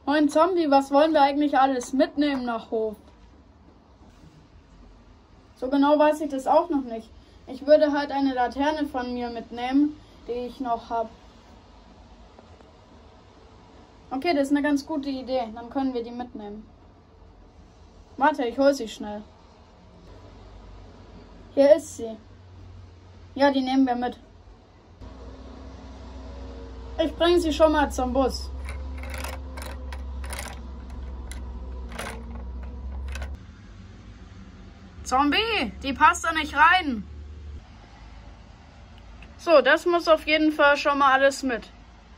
Moin Zombie, was wollen wir eigentlich alles mitnehmen nach Hof? So genau weiß ich das auch noch nicht. Ich würde halt eine Laterne von mir mitnehmen, die ich noch habe. Okay, das ist eine ganz gute Idee. Dann können wir die mitnehmen. Warte, ich hole sie schnell. Hier ist sie. Ja, die nehmen wir mit. Ich bringe sie schon mal zum Bus. Zombie, die passt da nicht rein. So, das muss auf jeden Fall schon mal alles mit.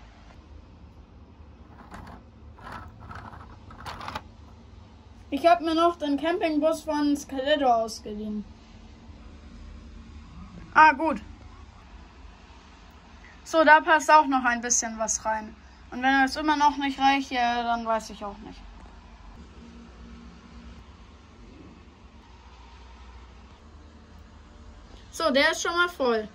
Ich habe mir noch den Campingbus von Skeletor ausgeliehen. Ah, gut. So, da passt auch noch ein bisschen was rein. Und wenn das immer noch nicht reicht, ja, dann weiß ich auch nicht. So, der ist schon mal voll.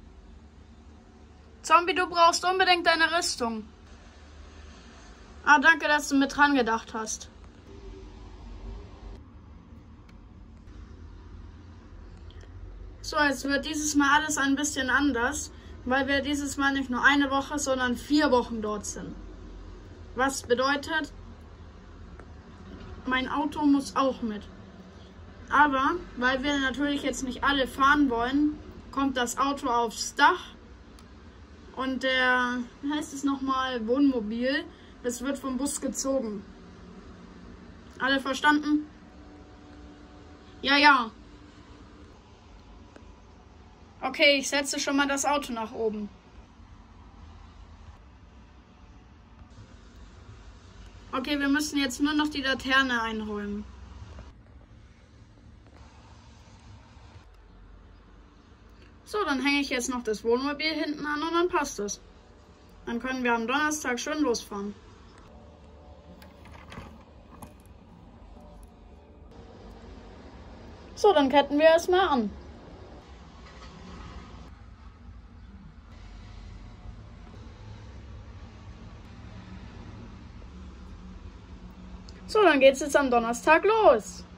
Zombie, du brauchst unbedingt deine Rüstung. Ah, danke, dass du mit dran gedacht hast. So, jetzt wird dieses Mal alles ein bisschen anders, weil wir dieses Mal nicht nur eine Woche, sondern 4 Wochen dort sind. Was bedeutet, mein Auto muss auch mit. Aber, weil wir natürlich jetzt nicht alle fahren wollen, kommt das Auto aufs Dach und der, wie heißt es nochmal, Wohnmobil, das wird vom Bus gezogen. Alle verstanden? Ja, ja. Okay, ich setze schon mal das Auto nach oben. Okay, wir müssen jetzt nur noch die Laterne einräumen. So, dann hänge ich jetzt noch das Wohnmobil hinten an und dann passt es. Dann können wir am Donnerstag schön losfahren. So, dann ketten wir es mal an. So, dann geht's jetzt am Donnerstag los.